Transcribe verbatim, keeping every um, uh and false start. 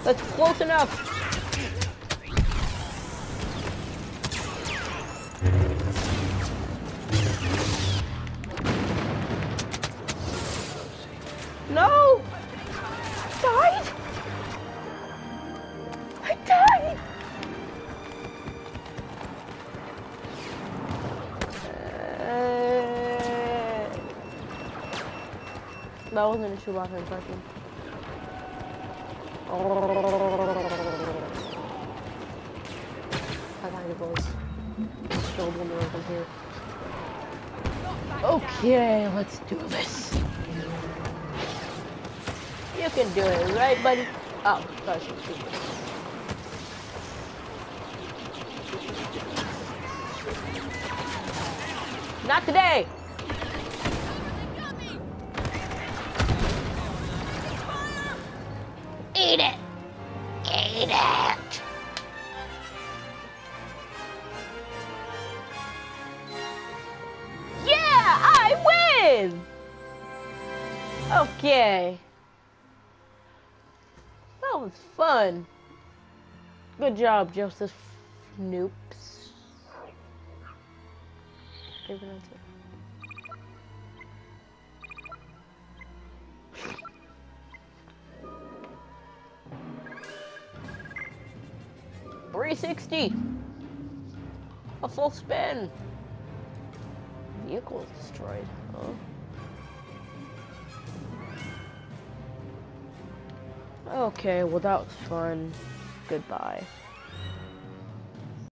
That's close enough. No! Died? I died! Uh, that wasn't a Chewbacca impression. I kind of was. Still one more from here. Okay, let's do this. You can do it, right, buddy? Oh, gosh, not today! Eat it! Eat it! Yeah, I win! Okay. That was fun. Good job, Joseph Noops. Okay, that's it. three sixty. A full spin. Vehicle is destroyed. Oh. Okay, well that was fun. Goodbye.